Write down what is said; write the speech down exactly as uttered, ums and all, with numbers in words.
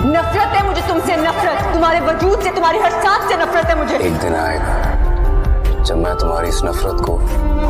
नफरत है मुझे तुमसे, नफरत, तुम्हारे वजूद से, तुम्हारी हर सांस से नफरत है मुझे। एक दिन आएगा जब मैं तुम्हारी इस नफरत को